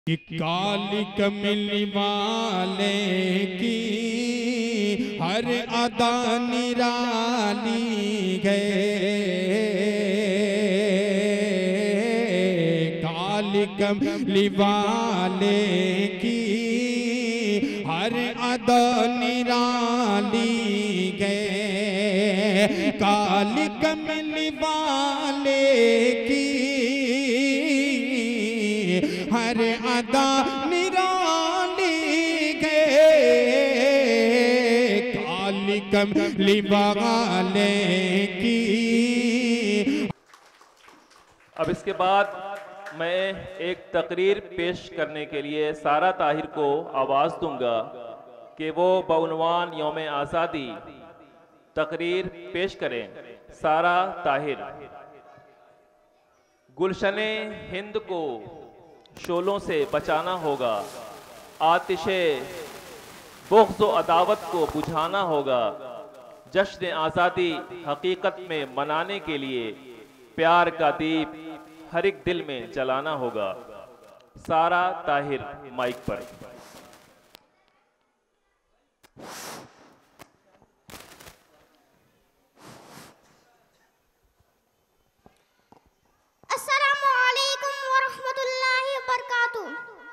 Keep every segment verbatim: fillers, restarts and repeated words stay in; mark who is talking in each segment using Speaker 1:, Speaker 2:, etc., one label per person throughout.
Speaker 1: कि काली कमली वाले की हर अदा निराली है। काली कमली वाले की हर अदा निराली है। काली कमली वाले की हर अदा निराली है। काली कमली वाले की।
Speaker 2: अब इसके बाद मैं एक तकरीर पेश करने के लिए सारा ताहिर को आवाज़ दूंगा कि वो बउनवान यौम आज़ादी तकरीर पेश करें। सारा ताहिर। गुलशने हिंद को शोलों से बचाना होगा, आतिशे बुग़्ज़ व अदावत को बुझाना होगा। जश्न आज़ादी हकीकत में मनाने के लिए प्यार का दीप हर एक दिल में जलाना होगा। सारा ताहिर माइक पर।
Speaker 3: अस्सलामु अलैकुम वरहमतुल्लाहि वबरकातुहू।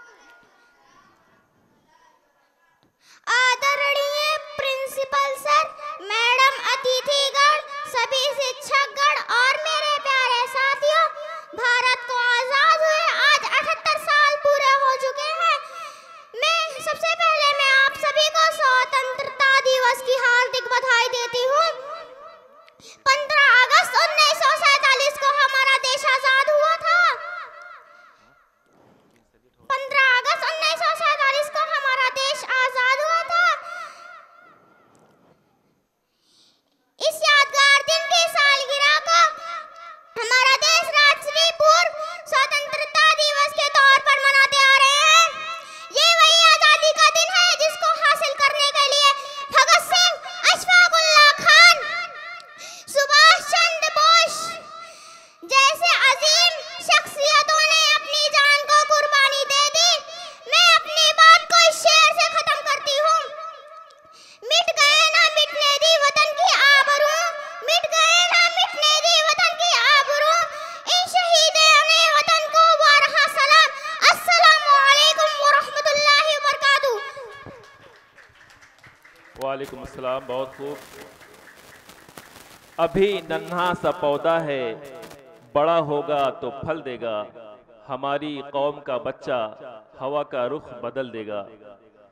Speaker 3: आदरणीय प्रिंसिपल सर, मैडम, अतिथिगण, सभी शिक्षकगण और मेरे प्यारे साथियों, भारत को आजाद हुए आज अठहत्तर साल पूरे हो चुके हैं। मैं सबसे पहले मैं आप सभी को स्वतंत्रता दिवस की हार्दिक बधाई देती हूँ। पंद्रह अगस्त उन्नीस सौ सैतालीस को हमारा देश आजाद हुआ था। पंद्रह अगस्त उन्नीस सौ सैतालीस को हमारा देश आजाद हुआ था। इस यादगार दिन की सालगिरह को हमारा देश राष्ट्रीय पूर्व स्वतंत्रता दिवस के तौर पर मनाते आ रहे हैं। ये वही आजादी का दिन है जिसको हासिल करने के लिए भगत सिंह, अशफाक उल्लाह खान, सुभाष चंद्र बोस जैसे अजीम शख्सियतों ने अपनी जान को कुर्बानी दे दी। मैं अपनी बात को इस शेर से खत्म करती हूँ। मिट गए ना मिटने दी वतन की आबरू, मिट गए ना मिटने दी वतन की आबरू, इन शहीदों ने वतन को वारहा सलाम। अस्सलामु अलैकुम वरहमतुल्लाहि वबरकातुहू।
Speaker 2: वालेकुम अस्सलाम। बहुत खूब। अभी नन्हा सा पौधा है, बड़ा होगा तो फल देगा। हमारी कौम का बच्चा हवा का रुख बदल देगा।